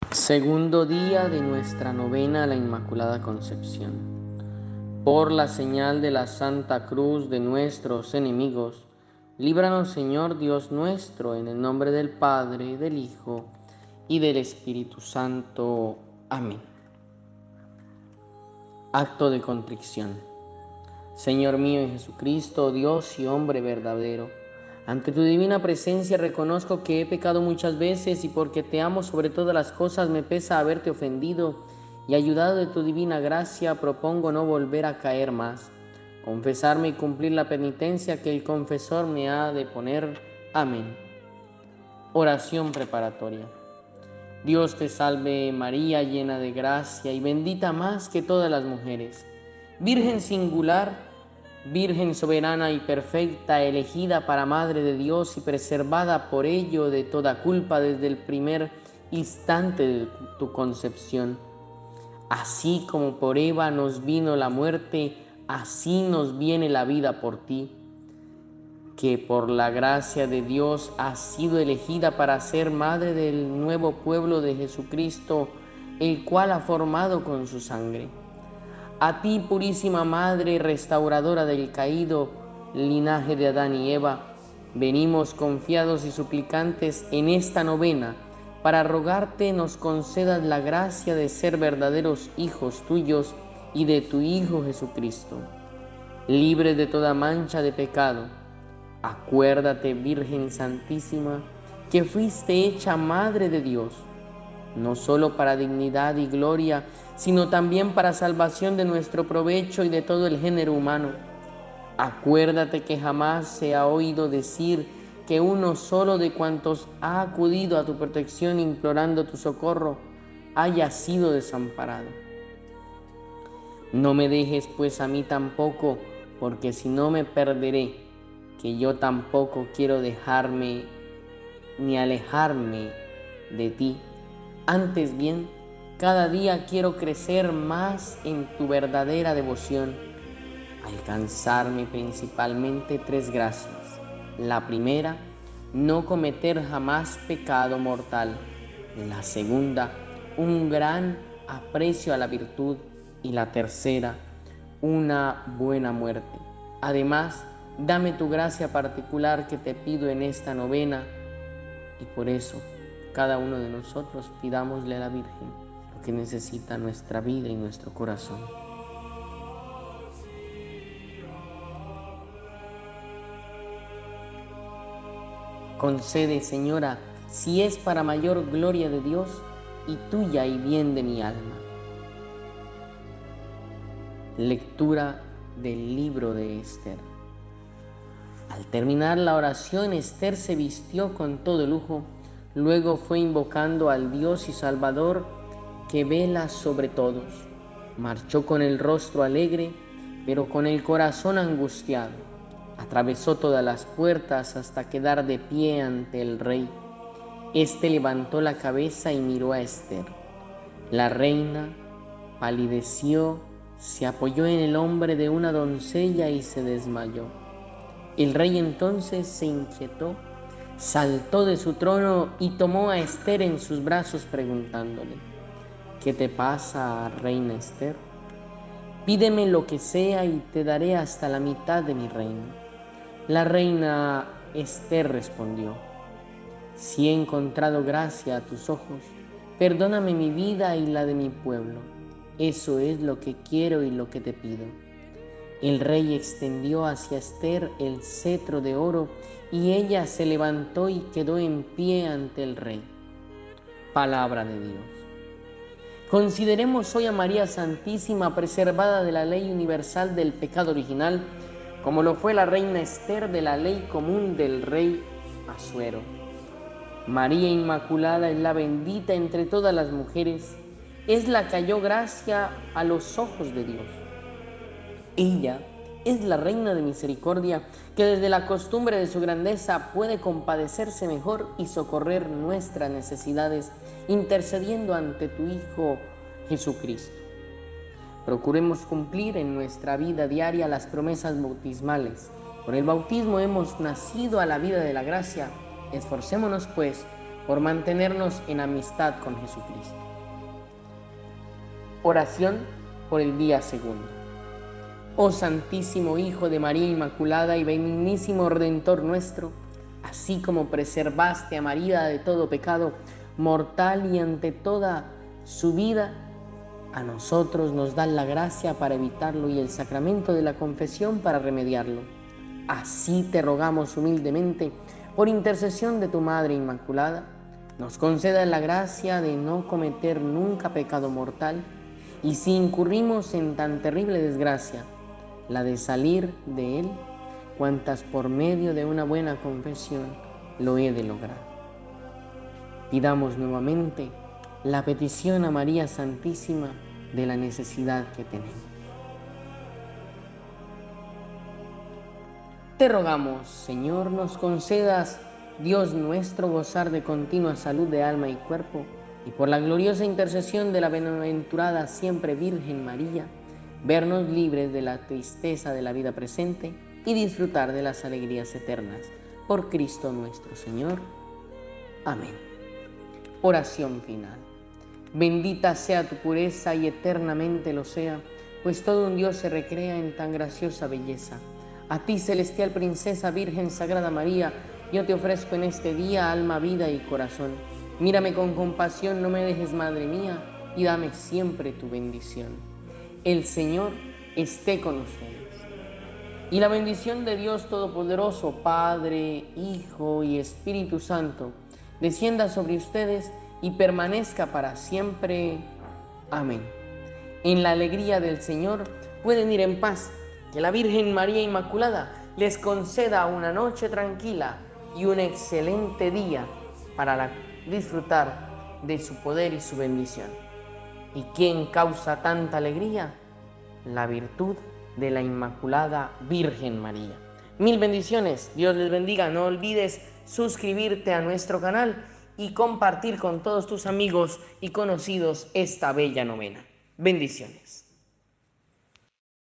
Segundo día de nuestra novena a la Inmaculada Concepción. Por la señal de la Santa Cruz de nuestros enemigos, líbranos, Señor Dios nuestro, en el nombre del Padre, del Hijo y del Espíritu Santo. Amén. Acto de contrición. Señor mío y Jesucristo, Dios y hombre verdadero, ante tu divina presencia reconozco que he pecado muchas veces y porque te amo sobre todas las cosas me pesa haberte ofendido, y ayudado de tu divina gracia propongo no volver a caer más, confesarme y cumplir la penitencia que el confesor me ha de poner. Amén. Oración preparatoria. Dios te salve María, llena de gracia y bendita más que todas las mujeres, Virgen singular, Virgen soberana y perfecta, elegida para Madre de Dios y preservada por ello de toda culpa desde el primer instante de tu concepción. Así como por Eva nos vino la muerte, así nos viene la vida por ti, que por la gracia de Dios has sido elegida para ser Madre del nuevo pueblo de Jesucristo, el cual ha formado con su sangre. A ti, purísima Madre, restauradora del caído linaje de Adán y Eva, venimos confiados y suplicantes en esta novena para rogarte nos concedas la gracia de ser verdaderos hijos tuyos y de tu Hijo Jesucristo, libres de toda mancha de pecado. Acuérdate, Virgen Santísima, que fuiste hecha Madre de Dios, no solo para dignidad y gloria, sino también para salvación de nuestro provecho y de todo el género humano. Acuérdate que jamás se ha oído decir que uno solo de cuantos ha acudido a tu protección implorando tu socorro haya sido desamparado. No me dejes pues a mí tampoco, porque si no me perderé, que yo tampoco quiero dejarme ni alejarme de ti. Antes bien, cada día quiero crecer más en tu verdadera devoción, alcanzarme principalmente 3 gracias. La primera, no cometer jamás pecado mortal. La segunda, un gran aprecio a la virtud. Y la tercera, una buena muerte. Además, dame tu gracia particular que te pido en esta novena, y por eso cada uno de nosotros pidámosle a la Virgen lo que necesita nuestra vida y nuestro corazón. Concede, Señora, si es para mayor gloria de Dios y tuya y bien de mi alma. Lectura del libro de Esther. Al terminar la oración, Esther se vistió con todo lujo. Luego fue invocando al Dios y Salvador que vela sobre todos. Marchó con el rostro alegre, pero con el corazón angustiado. Atravesó todas las puertas hasta quedar de pie ante el rey. Este levantó la cabeza y miró a Esther. La reina palideció, se apoyó en el hombro de una doncella y se desmayó. El rey entonces se inquietó, saltó de su trono y tomó a Esther en sus brazos preguntándole: ¿qué te pasa, reina Esther? Pídeme lo que sea y te daré hasta la mitad de mi reino. La reina Esther respondió: si he encontrado gracia a tus ojos, perdóname mi vida y la de mi pueblo. Eso es lo que quiero y lo que te pido. El rey extendió hacia Esther el cetro de oro y ella se levantó y quedó en pie ante el rey. Palabra de Dios. Consideremos hoy a María Santísima, preservada de la ley universal del pecado original, como lo fue la reina Esther de la ley común del rey Asuero. María Inmaculada es la bendita entre todas las mujeres, es la que halló gracia a los ojos de Dios. Ella es la reina de misericordia, que desde la costumbre de su grandeza puede compadecerse mejor y socorrer nuestras necesidades, intercediendo ante tu Hijo Jesucristo. Procuremos cumplir en nuestra vida diaria las promesas bautismales. Por el bautismo hemos nacido a la vida de la gracia. Esforcémonos, pues, por mantenernos en amistad con Jesucristo. Oración por el día segundo. Oh Santísimo Hijo de María Inmaculada y benignísimo Redentor nuestro, así como preservaste a María de todo pecado mortal y ante toda su vida, a nosotros nos dan la gracia para evitarlo y el sacramento de la confesión para remediarlo. Así te rogamos humildemente, por intercesión de tu Madre Inmaculada, nos conceda la gracia de no cometer nunca pecado mortal, y si incurrimos en tan terrible desgracia, la de salir de él, cuantas por medio de una buena confesión lo he de lograr. Pidamos nuevamente la petición a María Santísima de la necesidad que tenemos. Te rogamos, Señor, nos concedas, Dios nuestro, gozar de continua salud de alma y cuerpo, y por la gloriosa intercesión de la bienaventurada siempre Virgen María, vernos libres de la tristeza de la vida presente y disfrutar de las alegrías eternas. Por Cristo nuestro Señor. Amén. Oración final. Bendita sea tu pureza y eternamente lo sea, pues todo un Dios se recrea en tan graciosa belleza. A ti, celestial princesa, Virgen Sagrada María, yo te ofrezco en este día alma, vida y corazón. Mírame con compasión, no me dejes, Madre mía, y dame siempre tu bendición. El Señor esté con ustedes. Y la bendición de Dios Todopoderoso, Padre, Hijo y Espíritu Santo, descienda sobre ustedes y permanezca para siempre. Amén. En la alegría del Señor pueden ir en paz. Que la Virgen María Inmaculada les conceda una noche tranquila y un excelente día para disfrutar de su poder y su bendición. ¿Y quién causa tanta alegría? La virtud de la Inmaculada Virgen María. Mil bendiciones, Dios les bendiga. No olvides suscribirte a nuestro canal y compartir con todos tus amigos y conocidos esta bella novena. Bendiciones.